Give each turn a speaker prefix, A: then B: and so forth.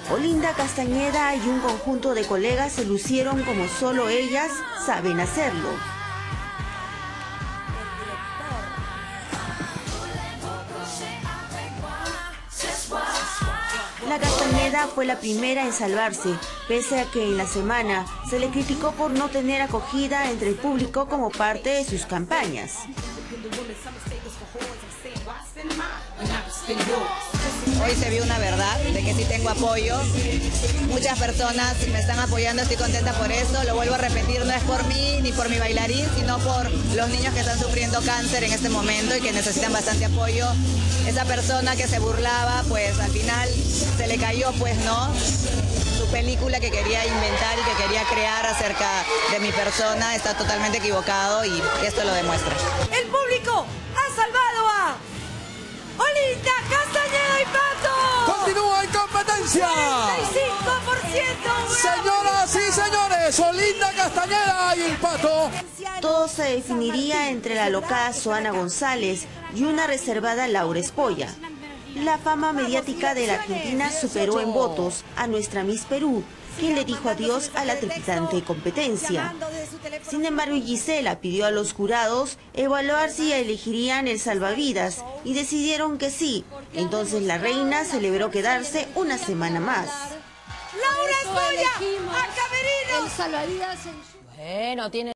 A: Olinda Castañeda y un conjunto de colegas se lucieron como solo ellas saben hacerlo. La Castañeda fue la primera en salvarse, pese a que en la semana se le criticó por no tener acogida entre el público como parte de sus campañas.
B: Hoy se vio una verdad de que sí tengo apoyo. Muchas personas me están apoyando, estoy contenta por eso. Lo vuelvo a repetir, no es por mí ni por mi bailarín, sino por los niños que están sufriendo cáncer en este momento y que necesitan bastante apoyo. Esa persona que se burlaba, pues al final se le cayó, pues no, su película que quería inventar y que quería crear acerca de mi persona está totalmente equivocado y esto lo demuestra.
C: El público ha salvado a Olinda Castañeda y Pato.
D: Continúa en competencia.
C: 35%.
D: Señoras y señores, Olinda Castañeda y el Pato.
A: Todo se definiría entre la alocada Zoana González y una reservada Laura Espolla. La fama mediática de la Argentina superó en votos a nuestra Miss Perú, quien le dijo adiós a la trepidante competencia. Sin embargo, Gisela pidió a los jurados evaluar si elegirían el salvavidas y decidieron que sí. Entonces la reina celebró quedarse una semana más.
C: Laura Espolla, a Camerino.
E: El salvavidas. Bueno, tiene